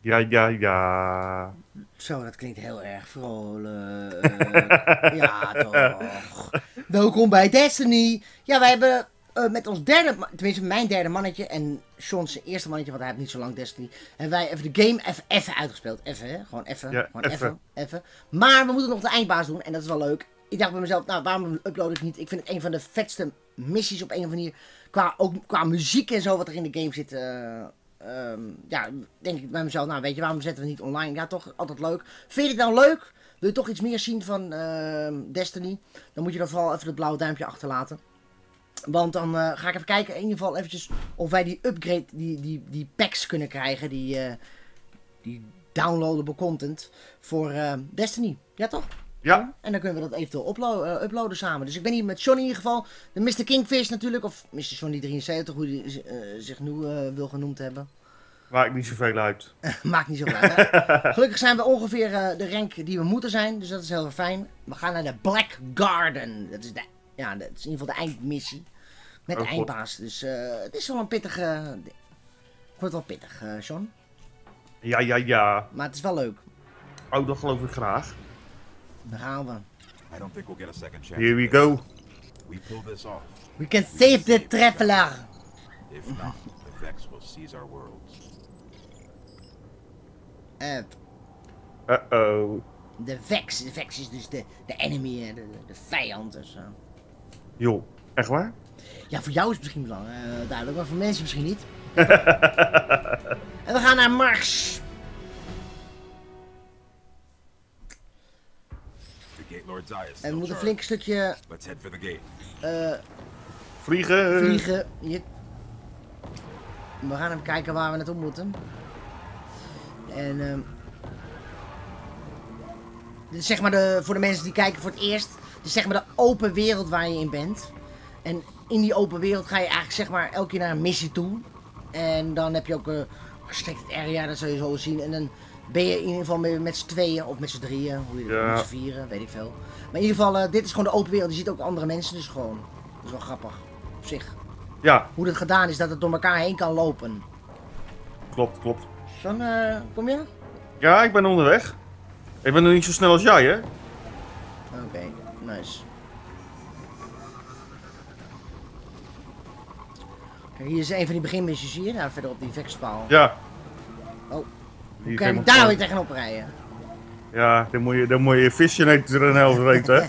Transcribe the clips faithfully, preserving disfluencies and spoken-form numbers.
Ja, ja, ja. Zo, dat klinkt heel erg vrolijk. Ja, toch. Welkom bij Destiny. Ja, wij hebben uh, met ons derde, tenminste mijn derde mannetje en Sean's eerste mannetje, want hij heeft niet zo lang Destiny. En wij even de game even, even uitgespeeld. Even, hè? Gewoon even. Ja, gewoon even. even. Even. Maar we moeten nog de eindbaas doen en dat is wel leuk. Ik dacht bij mezelf, nou waarom upload ik niet? Ik vind het een van de vetste missies op een of andere manier. Qua, ook qua muziek en zo wat er in de game zit. Uh, Um, ja, denk ik bij mezelf, nou weet je, waarom zetten we niet online? Ja, toch, altijd leuk. Vind je het nou leuk? Wil je toch iets meer zien van uh, Destiny? Dan moet je dan vooral even het blauwe duimpje achterlaten. Want dan uh, ga ik even kijken, in ieder geval eventjes of wij die upgrade, die, die, die packs kunnen krijgen. Die, uh, die downloadable content voor uh, Destiny. Ja, toch? Ja. En dan kunnen we dat eventueel uploaden, uh, uploaden samen. Dus ik ben hier met Johnny in ieder geval. De mister Kingfish natuurlijk. Of mister Johnny drieënzeventig, hoe hij uh, zich nu uh, wil genoemd hebben. Maakt niet zoveel uit. Maakt niet zoveel uit. Gelukkig zijn we ongeveer uh, de rank die we moeten zijn. Dus dat is heel erg fijn. We gaan naar de Black Garden. Dat is, de, ja, dat is in ieder geval de eindmissie. Met de oh, eindbaas. Dus uh, het is wel een pittige... Uh, wordt wel pittig, uh, Sean. Ja, ja, ja. Maar het is wel leuk. Oh, dat geloof ik graag. Daar gaan we. I don't think we'll get a second chance. Here we go. We pull this off. We can save the traveler. If not, the Vex will seize our worlds. Uh, Uh-oh. de Vex. De Vex is dus de, de enemy, de, de vijand. Dus, uh. Joh, echt waar? Ja, voor jou is het misschien belang, uh, duidelijk, maar voor mensen misschien niet. En we gaan naar Mars. En we moeten een flink stukje Let's head for the gate. Uh, vliegen. Vliegen. Hier. We gaan even kijken waar we naartoe moeten. En uh, dit is zeg maar de, voor de mensen die kijken voor het eerst. Dit is zeg maar de open wereld waar je in bent. En in die open wereld ga je eigenlijk zeg maar elke keer naar een missie toe. En dan heb je ook een restricted area, dat zul je zo zien. En dan ben je in ieder geval met, met z'n tweeën of met z'n drieën, hoe je ja. met z'n vieren, weet ik veel. Maar in ieder geval, uh, dit is gewoon de open wereld. Je ziet ook andere mensen, dus gewoon. Dat is wel grappig, op zich. Ja. Hoe dat gedaan is, dat het door elkaar heen kan lopen. Klopt, klopt. Sean, uh, kom je? Ja, ik ben onderweg. Ik ben nog niet zo snel als jij, hè? Oké, okay, nice. Kijk, hier is een van die beginmissies hier, daar verder op die vexpaal. Ja. Oh. Hoe kan ik daar nou weer tegenop rijden? Ja, dan moet je, dan moet je visje er een helft weten,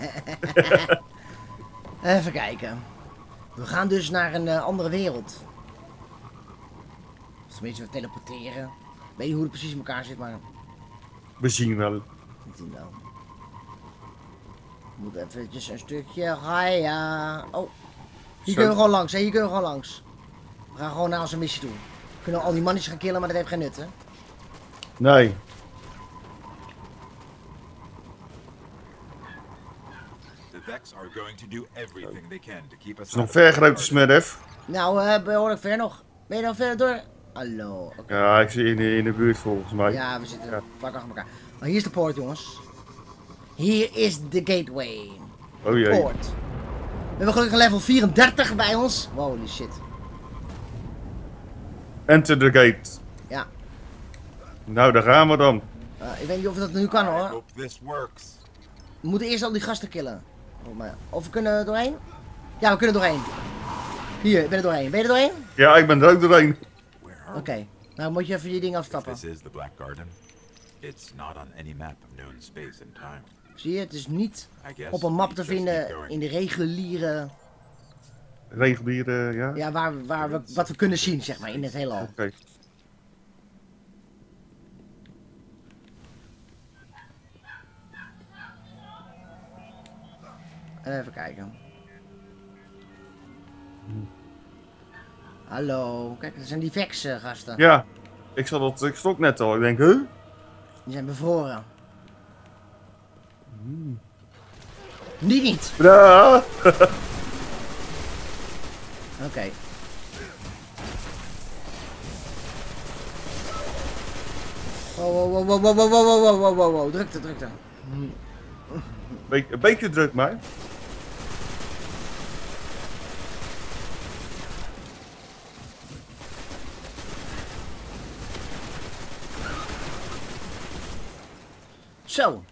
hè? Even kijken. We gaan dus naar een uh, andere wereld. Dus tenminste, we teleporteren. Ik weet niet hoe het precies in elkaar zit, maar... We zien wel. We zien wel. We moeten eventjes een stukje rijden. Oh. Hier kunnen we gewoon langs, hè? Hier kunnen we gewoon langs. We gaan gewoon naar onze missie toe. We kunnen al die mannetjes gaan killen, maar dat heeft geen nut, hè? Nee. Het is nog ver, grote smurf. Nou, uh, behoorlijk ver nog. Ben je dan verder door? Hallo. Okay. Ja, ik zit in de, in de buurt volgens mij. Ja, we zitten ja. vlak achter elkaar. Maar hier is de poort, jongens. Hier is de gateway. Oh jee. Poort. We hebben gelukkig een level vierendertig bij ons. Holy shit. Enter the gate. Ja. Nou, daar gaan we dan. Uh, ik weet niet of dat nu kan hoor. We moeten eerst al die gasten killen. Oh, maar of we kunnen doorheen? Ja, we kunnen doorheen. Hier, ik ben er doorheen. Ben je er doorheen? Ja, ik ben er ook doorheen. Oké, okay. Nou moet je even je ding afstappen. This is the Black Garden. It's not on any map of known space and time. Zie je, het is niet op een map te vinden in de reguliere... Reguliere, ja? Ja, waar, waar we, wat we kunnen zien, zeg maar, in het heelal. Oké. Okay. Even kijken. Hallo, kijk, dat zijn die Vex uh, gasten. Ja, ik zat dat, ik stond net al. Ik denk, huh? Die zijn bevroren. Hmm. Die niet. Ja. Oké. Okay. Wow, wow, wow, wow, wow, wow, wow, wow, wow, wow, drukte, drukte. Be een beetje druk, maar. Zo.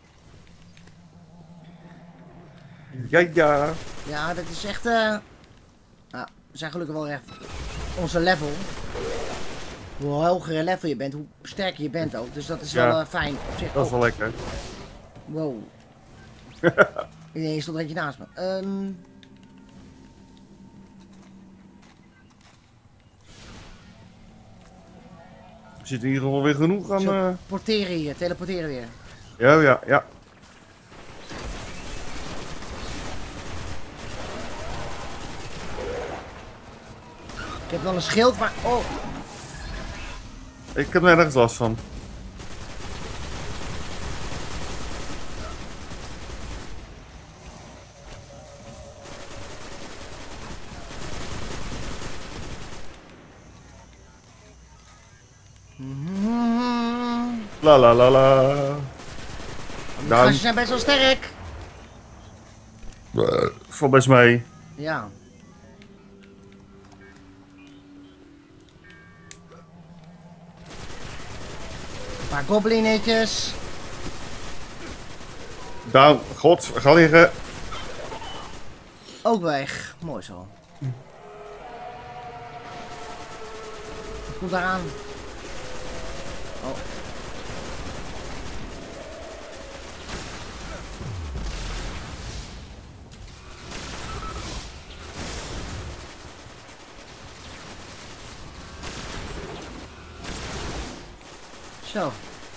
Ja, ja. Ja, dat is echt... Uh... Nou, we zijn gelukkig wel echt onze level. Hoe hoger je level je bent, hoe sterker je bent ook. Dus dat is Ja. wel uh, fijn. Op zich. Dat is Oh, wel lekker. wow. Ineens stond er eentje naast me. Um... Er zit in ieder geval weer genoeg aan... Zo, Uh... porteren hier, teleporteren weer. Ja, ja, ja. Ik heb wel een schild, maar... Oh, Ik heb nergens last van. mm-hmm. La la la la. Die Nou, gasten zijn best wel sterk. valt best mee. Ja. Een paar goblinetjes. Down. God, ga liggen. Ook weg. Mooi zo. Wat komt daar aan? Oh. Zo,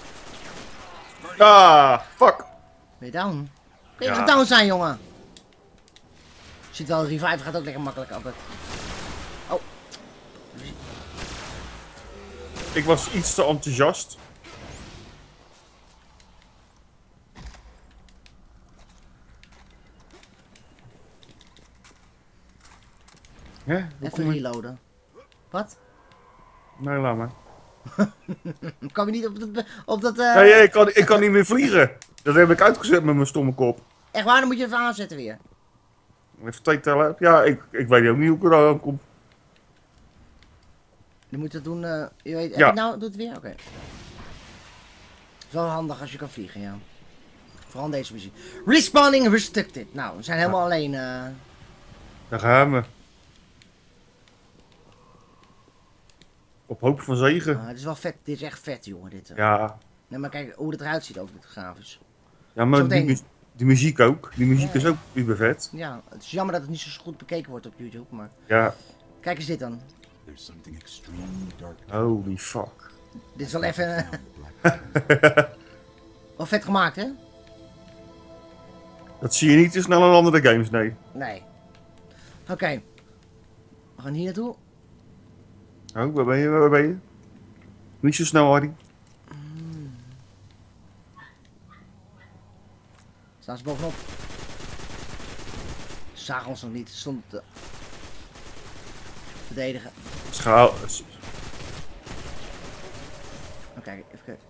Ah, fuck. ben je down? Kun je Ja. even down zijn, jongen? Ziet wel, revive gaat ook lekker makkelijk altijd. Oh, Ik was iets te enthousiast. Hè? Hoe even kom ik- reloaden. Wat? Nee, laat maar. Kan je niet op dat... Op dat uh... Nee, ik kan, ik kan niet meer vliegen. Dat heb ik uitgezet met mijn stomme kop. Echt waar, dan moet je even aanzetten weer. Even twee tellen. Ja, ik, ik weet ook niet hoe ik er aan kom. Dan moet je dat doen, uh, je weet, heb Ja. je nou, doet het weer? Oké. Okay. Is wel handig als je kan vliegen, ja. Vooral in deze muziek. Respawning restricted. Nou, we zijn helemaal Ja. alleen. Uh... Daar gaan we. Op hoop van zegen. Uh, het is wel vet, dit is echt vet, jongen, dit. Uh. Ja, Nee, maar kijk hoe het eruit ziet ook, dit grafisch. ja maar die, Zometeen. mu- die muziek ook. Die muziek Ja. is ook uber vet. Ja, het is jammer dat het niet zo goed bekeken wordt op YouTube, maar... Ja, Kijk eens dit dan. There's something extremely dark. holy fuck. Dit is wel even... uh, Black wel vet gemaakt, hè? Dat zie je niet te snel in andere games, nee. Nee. Oké. Okay. We gaan hier naartoe. Oh, waar ben je? Waar ben je? Niet zo snel, Harry. Staan ze bovenop. Ze zagen ons nog niet. Ze stonden te verdedigen. Schaal. Oh, kijk, even kijken.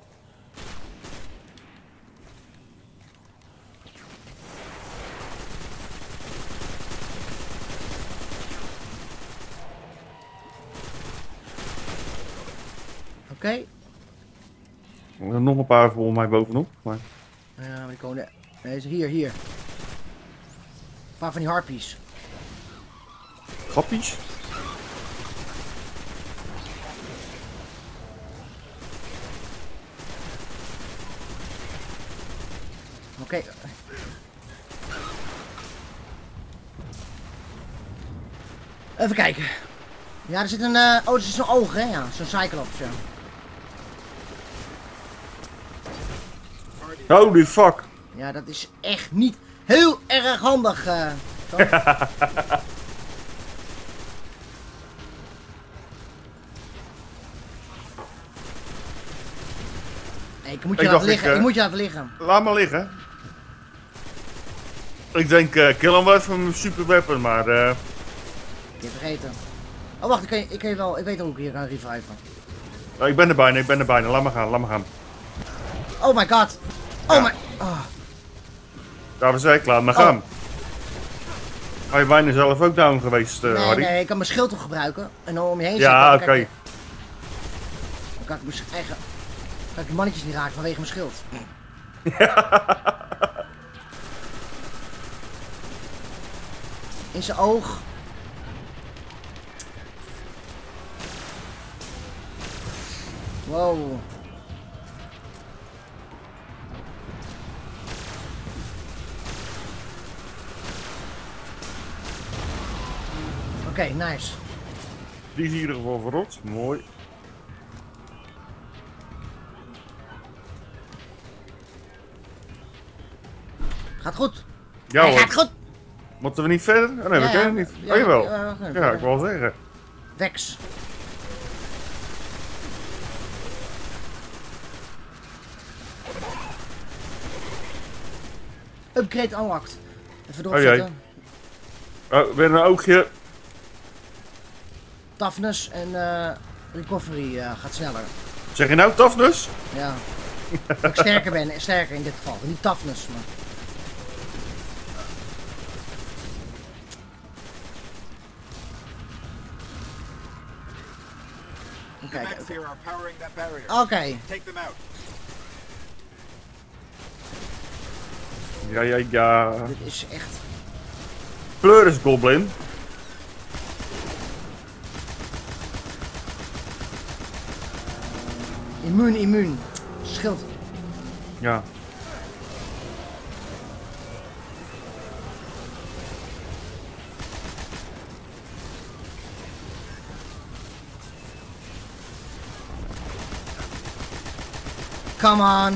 Oké. Okay. Er nog een paar volgens mij bovenop. Maar... Ja, maar die komen... Nee, is hier, hier. Een paar van die harpies. Grappies? Oké. Okay. Even kijken. Ja, er zit een... Uh... Oh, er zit zo'n oog, hè? Ja, zo'n cyclops, ja. Holy fuck. Ja, dat is echt niet heel erg handig. Uh, nee, ik moet je Ik laten dacht, liggen. ik, Ik, uh, moet je laten liggen. Laat maar liggen. Ik denk, uh, kill hem wel even met mijn super weapon, maar... Uh... Ik heb vergeten. Oh, wacht. Ik, kan, ik, kan je wel, ik weet ook hoe ik hier kan reviven. Oh, ik ben er bijna, ik ben er bijna. Laat maar gaan, laat maar gaan. Oh my god. Oh Ja. my... Oh. Daar was ik, laat maar gaan. Oh. je bijna zelf ook down geweest, uh, Nee, Harry? nee, ik kan mijn schild toch gebruiken. En dan om je heen Ja, zetten. oké. Dan, dan kan ik mijn eigen... kan ik die mannetjes niet raken vanwege mijn schild. In zijn oog. Wow. Oké, okay, nice. Die is in ieder geval verrot. Mooi. Gaat goed. Ja Hij hoor. gaat goed. Moeten we niet verder? Oh nee, Ja, we kunnen ja. niet. Ja, Oh jawel. ja, Ja, we gaan ik verder. wil zeggen. Vex. Upgrade unlocked. Even erop Oh jee. zetten. Oh, weer een oogje. Toughness en eh, recovery eh, gaat sneller. Zeg je nou toughness? Ja. Dat ik sterker ben, sterker in dit geval. Niet toughness, maar... The Oké, mechs here are powering that barrier. oké. Take them out. Ja, ja, ja. Dit is echt... Pleuris Goblin. Immuun, immuun. Schild. Ja. Come on.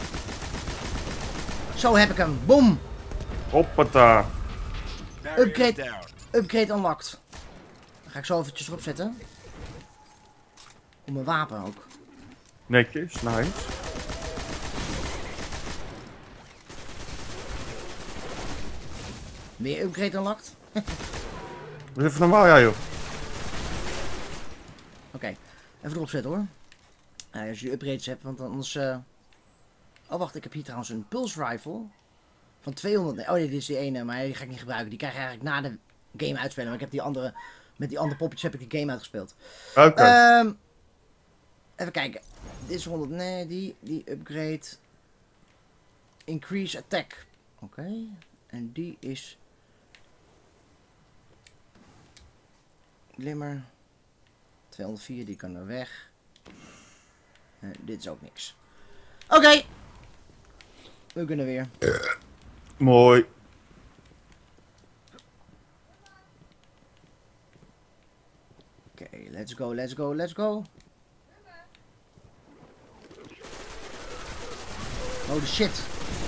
Zo heb ik hem. Boom. Hoppata. Barrier Upgrade. down. Upgrade unlocked. Dan ga ik zo eventjes erop zetten. Op mijn wapen ook. Netjes, nice. Weer upgrade unlocked. Dat is even normaal, ja joh. Oké, even erop zetten hoor. Uh, als je upgrades hebt, want anders... Uh... Oh wacht, ik heb hier trouwens een pulse rifle. Van tweehonderd... Nee, oh nee, dit is die ene, maar die ga ik niet gebruiken. Die krijg je eigenlijk na de game uitspelen. Maar ik heb die andere... Met die andere poppetjes heb ik de game uitgespeeld. Oké. Okay. Um, even kijken. Dit is honderd... Nee, die, die upgrade... Increase attack. Oké. Okay. En die is... Glimmer. tweehonderdvier, die kan er weg. Uh, dit is ook niks. Oké. Okay. We kunnen weer. Mooi. Oké, okay, let's go, let's go, let's go. Holy shit.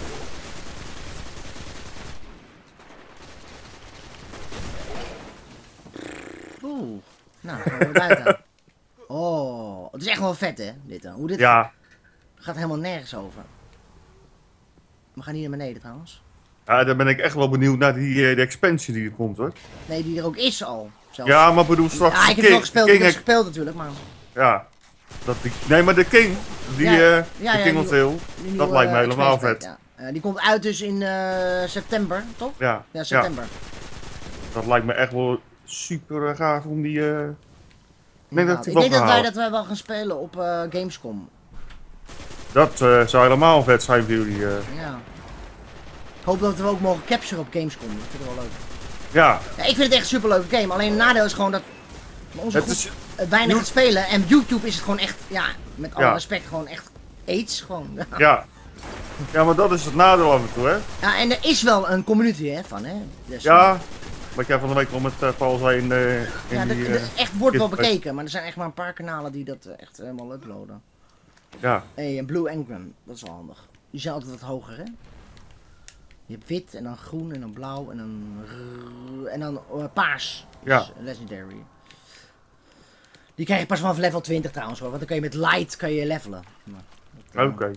Oeh. Nou, gaan we buiten. Oh, het is echt wel vet hè, dit dan. Hoe dit Ja. gaat helemaal nergens over. We gaan hier naar beneden trouwens. Ja, dan ben ik echt wel benieuwd naar die, uh, die expansie die er komt hoor. Nee, die er ook is al. Zelfs. Ja, maar bedoel straks. Ja, ik heb King, het wel gespeeld, ik King, heb het gespeeld natuurlijk, maar... Ja. Dat die, nee, maar de King. Die, Ja, uh, ja, de ja, King die- of Hill. Die Dat nieuwe, lijkt me uh, helemaal expansion vet. pack, ja. Uh, die komt uit dus in uh, september, toch? Ja. Ja, Ja. september. Dat lijkt me echt wel super uh, gaaf om die... Uh... Ik denk dat Inderdaad. die Ik denk dat wij, halen. dat wij wel gaan spelen op uh, Gamescom. Dat uh, zou helemaal vet zijn voor jullie. Uh... Ja. Ik hoop dat we ook mogen capturen op Gamescom. Dat vind ik wel leuk. Ja. Ja, ik vind het echt een superleuke game. Alleen het nadeel is gewoon dat onze Het groep is... uh, weinig gaat spelen. En YouTube is het gewoon echt, ja, met alle Ja. respect, gewoon echt aids. Gewoon. Ja. Ja, maar dat is het nadeel af en toe, hè? Ja, en er is wel een community hè, van, hè. Dus, Ja. Wat jij van de week al met uh, Paul zei in, uh, in ja, die... dat, Uh... dat echt wordt wel Kidspace. bekeken, maar er zijn echt maar een paar kanalen die dat uh, echt helemaal uploaden. Ja. Hey, en Blue Engram, dat is wel handig. Die zijn altijd wat hoger, hè? Je hebt wit en dan groen en dan blauw en dan rrr, en dan uh, paars. Ja. Dus legendary. Die krijg je pas vanaf level twintig trouwens hoor, want dan kan je met light kan je levelen. Oké. Okay.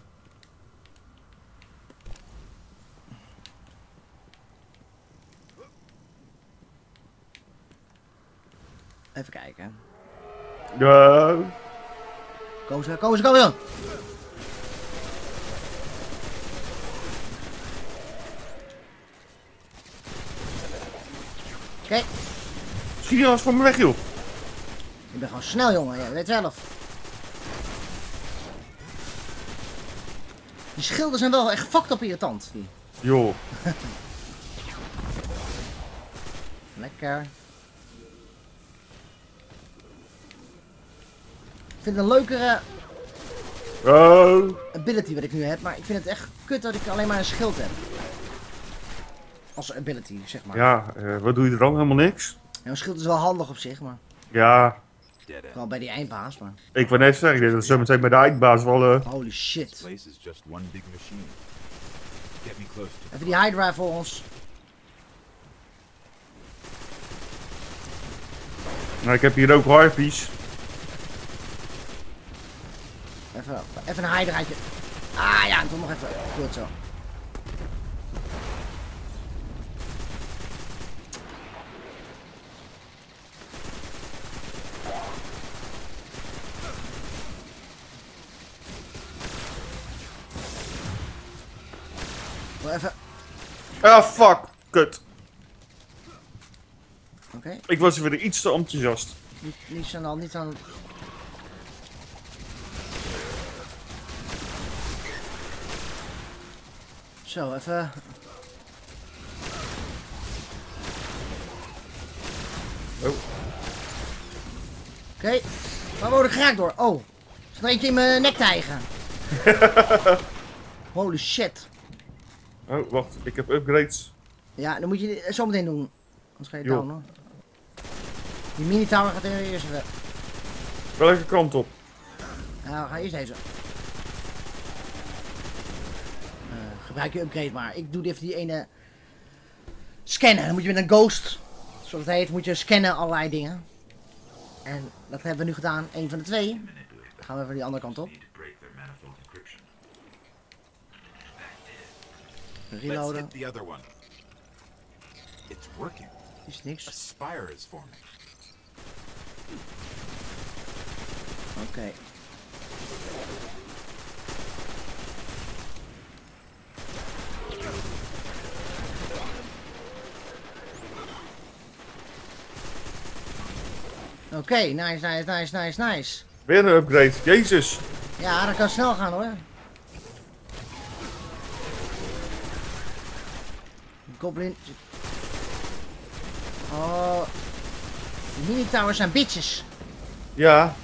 Even kijken. Ja. Kom ze, kom ze, kom ze! Oké, okay. Schiet je alles van me weg, joh. ik ben gewoon snel jongen, jij weet zelf. Je Die schilden zijn wel echt fucked up irritant. Die. Joh. Lekker. Ik vind het een leukere Oh. ability wat ik nu heb, maar ik vind het echt kut dat ik alleen maar een schild heb. Als ability, zeg maar. Ja, uh, wat doe je er dan? Helemaal niks? Ja, een schild is wel handig op zich, maar Ja, Dead end. wel bij die eindbaas, maar... ik wou net zeggen, ik denk dat zo meteen bij de eindbaas wel... Uh... Holy This shit. place is just one big machine. Get me close to Even die Hydra voor ons. Nou, ik heb hier ook harpies. Even, even een Hydraatje. Ah ja, toch nog even. Goed zo. Wel even. Ah, fuck. Kut. Oké, okay. Ik was weer iets te enthousiast. niet, niet aan de hand, niet aan. Zo, even. Oh. Oké, okay. Waar word ik geraakt door? Oh, is er eentje in mijn nek tijgen? Holy shit. Oh, wacht. Ik heb upgrades. Ja, dan moet je dit zo meteen doen. Anders ga je Jo. down hoor. Die mini-tower gaat er eerst even. Welke kant op? Nou, ga eerst deze. Uh, gebruik je upgrade maar. Ik doe even die ene scannen. Dan moet je met een ghost, zoals het heet, moet je scannen allerlei dingen. En dat hebben we nu gedaan. Eén van de twee. Dan gaan we even die andere kant op. need to break their manifold encryption. Let's Reloaden. hit the other one. It's working. Is A niks. spire is forming. Oké. Okay. Oké, okay, nice, nice, nice, nice, nice. Weer een upgrade. Jezus. Ja, dat kan snel gaan hoor. Goblin. Oh. De mini-towers zijn bitches. Ja.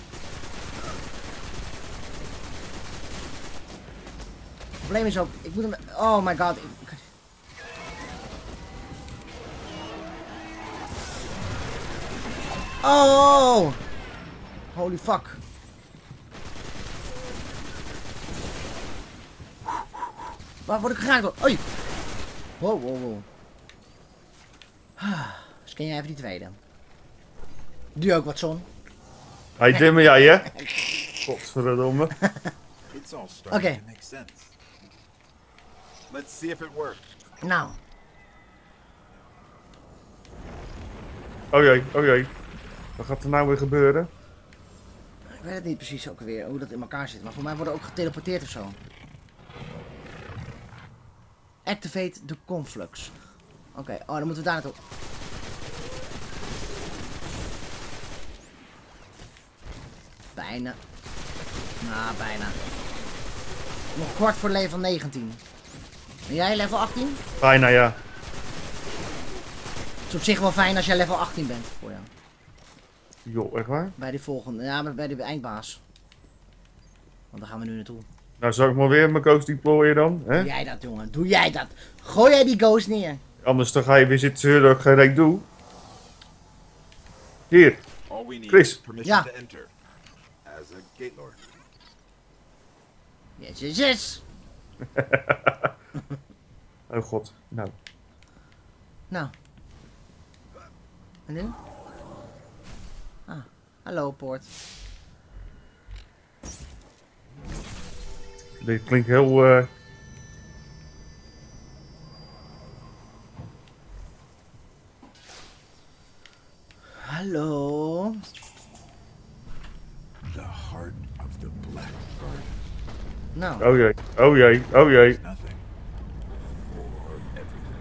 Het probleem is ook, ik moet hem... Oh my god. Ik... Oh! Holy fuck. Waar word ik geraakt door? Oei! Wow, wow, wow. Scan jij even die tweede. Doe je ook wat zon? Hij dimmen jij, hè? Godverdomme. It's all starting Okay. to make sense. Let's see if it works. Nou. Oh jee, oh jee. Wat gaat er nou weer gebeuren? Ik weet het niet precies ook weer hoe dat in elkaar zit. Maar voor mij worden we ook geteleporteerd of zo. Activate the conflux. Oké, okay. Oh, dan moeten we daar naartoe. Bijna. Nou, bijna. Nog kwart voor level negentien. Ben jij level achttien? Bijna, ja. Het is op zich wel fijn als jij level achttien bent voor jou. Joh, echt waar? Bij die volgende, ja, bij de eindbaas. Want daar gaan we nu naartoe. Nou, zal ik maar weer mijn ghost deployen dan, hè? Doe jij dat, jongen? Doe jij dat? Gooi jij die ghost neer? Anders dan ga je weer zitten zeuren dat ik geen reet doe. Hier. All we need Chris. is permission Ja. to enter. As a gate lord. Yes, yes, yes. Oh god, nou. Nou. En nu? Ah, hallo poort. Dit klinkt heel... Uh... Hallo. The heart of the Black Garden. Nou, Oh jee, oh jee, oh jee. Is nothing. Or everything.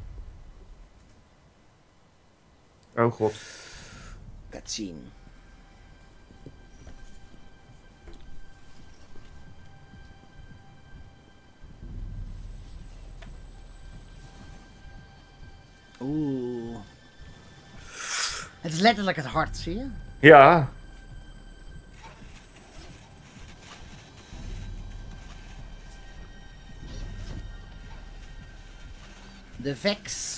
Oh god. cutscene. Het is letterlijk het hart, zie je? Ja. De Vex.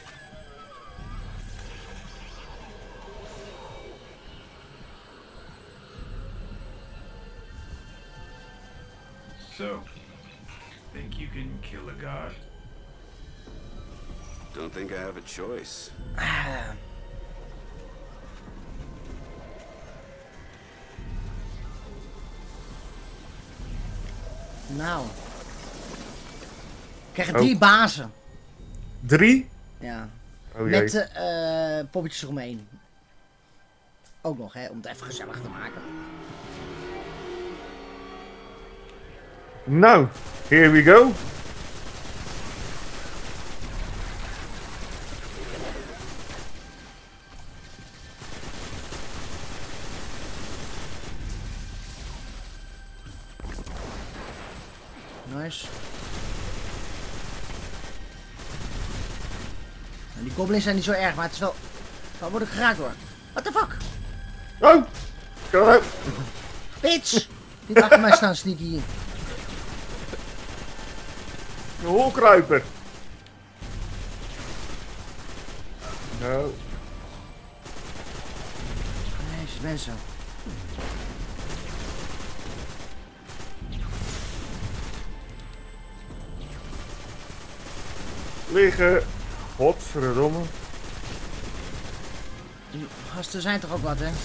So, think you can kill a god? Don't think I have a choice. Nou. We krijgen drie bazen. Drie? Ja. Oh jee. Met uh, poppetjes eromheen. Ook nog, hè, om het even gezellig te maken. Nou, here we go. Nice. Nou, die goblins zijn niet zo erg, maar het is wel... Waar word ik geraakt door? What the fuck? Oh, kom op. Bitch! Niet achter mij staan, sneaky. De holkruiper. Nou. Jezus, mensen. Liggen. Godverdomme. Die gasten zijn toch ook wat, hè?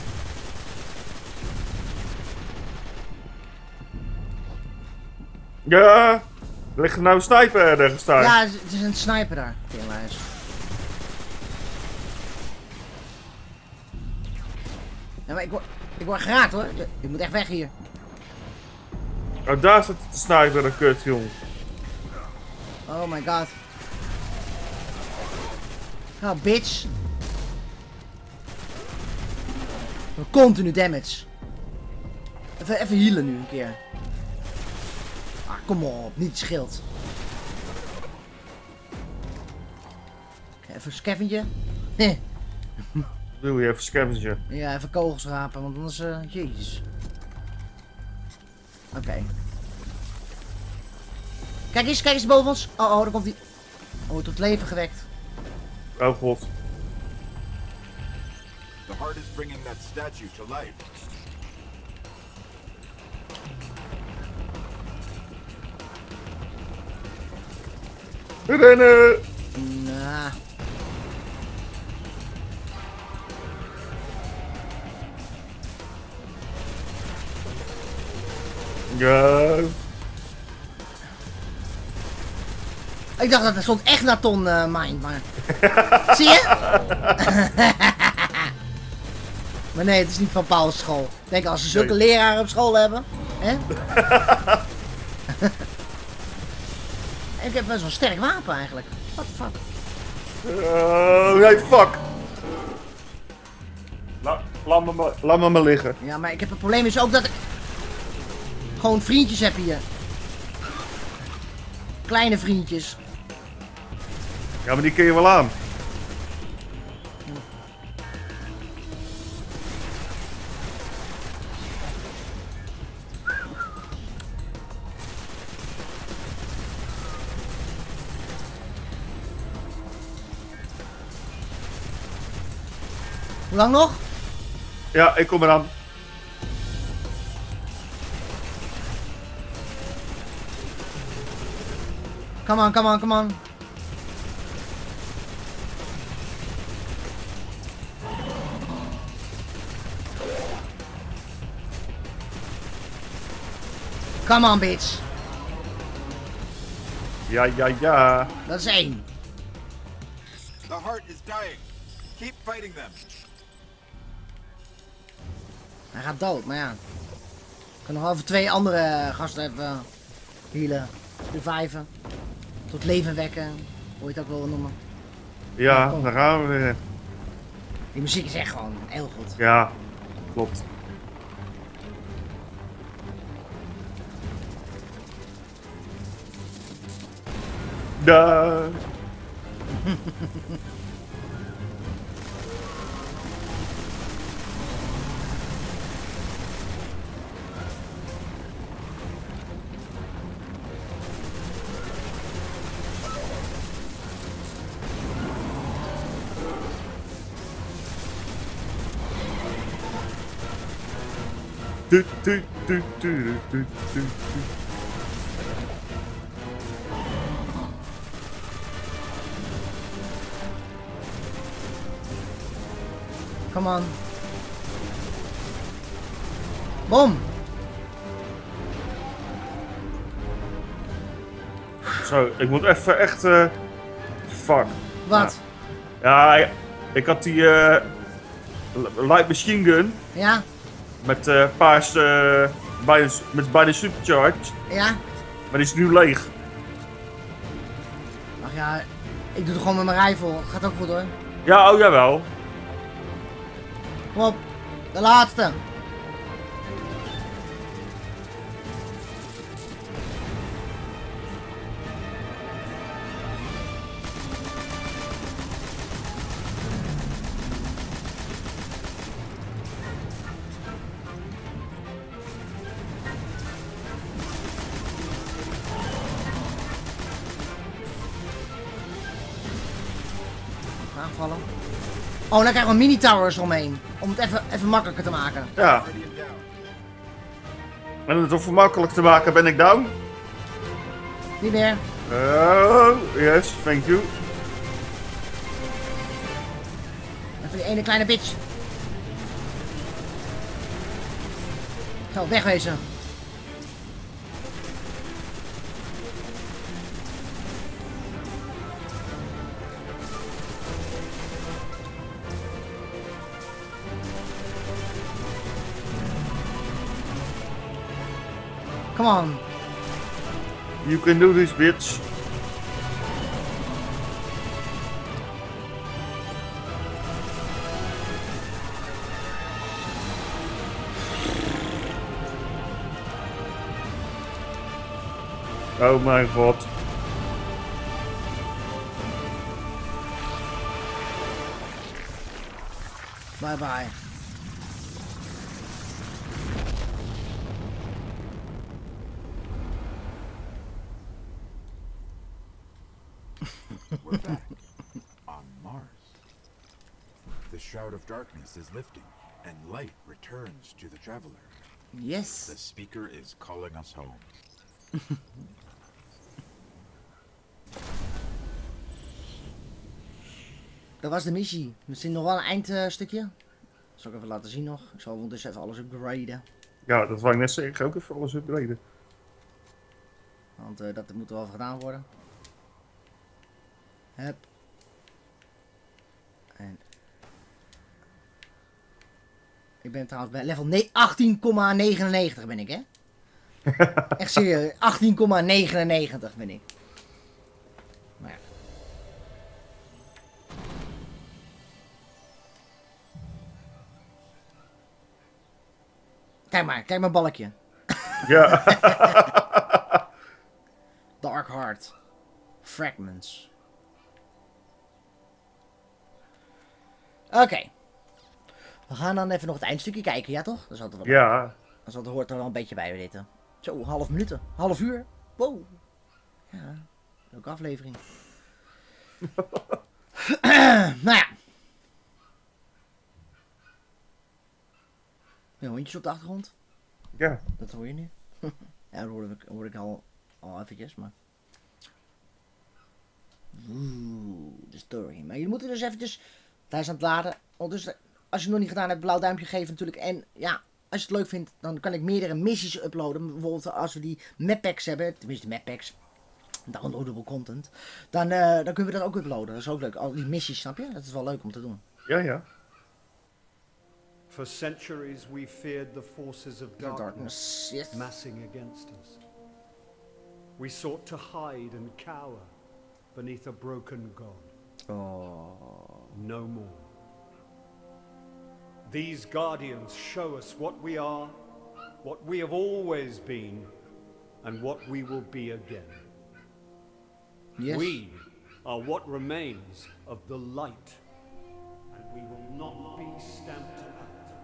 Ja. Er ligt nou een sniper ergens staan. Ja, het is een sniper daar. Teerlijst. Ja, maar ik word, ik word geraakt hoor. Ik moet echt weg hier. Oh, daar staat de sniper, een kut, jongen. Oh my god. Oh, bitch. Continu damage. Even, even healen nu een keer. Ah, kom op. Niet schild. Okay, even een scavengje. Doe je even scavenger. Ja, even kogels rapen, want anders... Uh, jezus. Oké. Okay. Kijk eens, kijk eens boven ons. Oh, oh, daar komt hij. Oh, tot leven gewekt. Oh god. The heart is bringing that statue to life. Rennen! Nah. Ja. Ik dacht dat er stond echt Naton uh, Mind, maar... Zie je? Maar nee, het is niet van Paul's school. Ik denk als ze zulke nee. leraren op school hebben. Hè? Ik heb best wel een sterk wapen eigenlijk. What the fuck? Uh, nee, fuck. La, laat, me maar, laat me maar liggen. Ja, maar ik heb het probleem is ook dat ik... gewoon vriendjes heb hier. Kleine vriendjes. Ja, maar die kun je wel aan. Hoe lang nog? Ja, ik kom eraan. Come on, come on, come on. Come on, bitch. Ja, ja, ja. Dat is één. The heart is dying. Keep fighting them. Hij gaat dood, maar ja. Ik kan nog wel even twee andere gasten even healen. Reviven. Tot leven wekken. Hoe je het ook wil noemen. Ja, oh. daar gaan we weer. Die muziek is echt gewoon heel goed. Ja, klopt. Daar. Tu, tu, tu, tu, tu, tu, tu. Come on. Boom. Zo, ik moet even echt... Uh... Fuck. Wat? Ja, ja, ik had die uh, light machine gun. Ja? Met uh, paars... Uh, bijna, met bijna supercharged. Ja? Maar die is nu leeg. Ach ja, ik doe het gewoon met mijn rifle. Gaat ook goed hoor. Ja, oh jawel. Kom op. De laatste. Aanvallen. Oh, dan krijgen we mini-towers omheen. Om het even, even makkelijker te maken. Ja. En om het ook voor makkelijk te maken ben ik down. Niet meer. Oh, yes, thank you. Even die ene kleine bitch. Zo, wegwezen. Come on. You can do this, bitch. Oh mijn god. Bye bye. We're back on Mars. The shroud of darkness is lifting, and light returns to the traveler. Yes. The speaker is calling us home. Dat was de missie. Er zit nog wel een eindstukje. Dat zal ik even laten zien nog. Ik zal ondertussen even alles upgraden. Ja, dat wou ik net zeggen. Ik ga ook even alles upgraden. Want uh, dat moet wel even gedaan worden. Hup. En... Ik ben trouwens bij level achttien komma negenennegentig ben ik, hè? Echt serieus. achttien komma negenennegentig ben ik. Maar ja. Kijk maar, kijk mijn balkje. Ja. Dark Heart. Fragments. Oké. Okay. We gaan dan even nog het eindstukje kijken, ja toch? Dat, is altijd wel Ja. dat, dat hoort er wel een beetje bij bij dit. Zo, half minuten. Half uur. Wow. Ja, leuke aflevering. Nou ja. Ja, hondjes op de achtergrond. Ja. Dat hoor je nu. Ja, dat hoorde ik, hoorde ik al, al eventjes, maar... Oeh, de story. Maar jullie moeten dus eventjes... Hij is aan het laden. Dus als je het nog niet gedaan hebt, blauw duimpje geven natuurlijk. En ja, als je het leuk vindt, dan kan ik meerdere missies uploaden. Bijvoorbeeld als we die map packs hebben. Tenminste, map packs. Downloadable content. Dan, uh, dan kunnen we dat ook uploaden. Dat is ook leuk. Al die missies, snap je? Dat is wel leuk om te doen. Ja, ja. For centuries we feared the forces of darkness, darkness, yes. massing against us. We sought to hide and cower beneath a broken god. Oh. No more. These guardians show us what we are, what we have always been, and what we will be again. Yes. We are what remains of the light, and we will not be stamped out.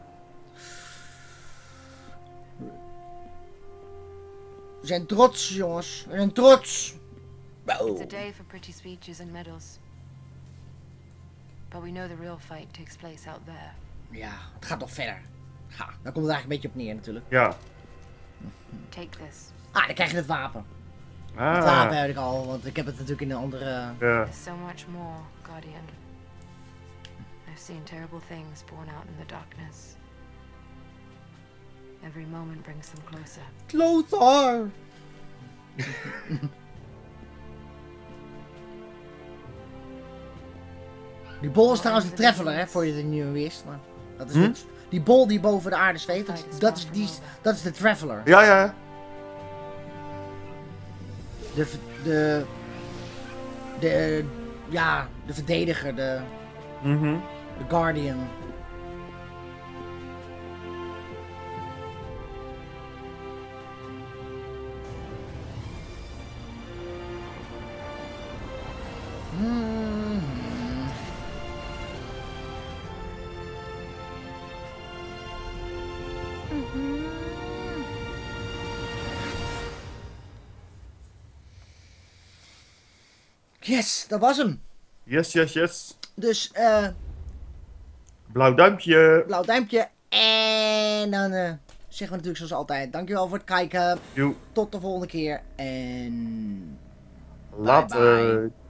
We zijn trots, jongens. We zijn trots. It's a day for pretty speeches and medals. But we know the real fight takes place out there. Ja, het gaat nog verder. Ja, daar komt het eigenlijk een beetje op neer natuurlijk. Ja. Take this. Ah, dan krijg je het wapen. Ah. Het wapen heb ik al, want ik heb het natuurlijk in een andere... Ja. There's so much more, Guardian. I've seen terrible things born out in the darkness. Every moment brings them closer. Closer! Die bol is trouwens de Traveler, hè, voor je het niet meer wist. Maar dat is Hm? het, die bol die boven de aarde zweeft, dat, is- dat, is, die, is- dat is de Traveler. Ja, ja. De, v- de, de, ja, de verdediger, de, Mhm. de Guardian. Mhm. Yes, dat was hem. Yes, yes, yes. Dus, eh, Blauw duimpje. blauw duimpje. En dan eh, zeggen we natuurlijk zoals altijd, dankjewel voor het kijken. Joe. Tot de volgende keer. En... Later. bye.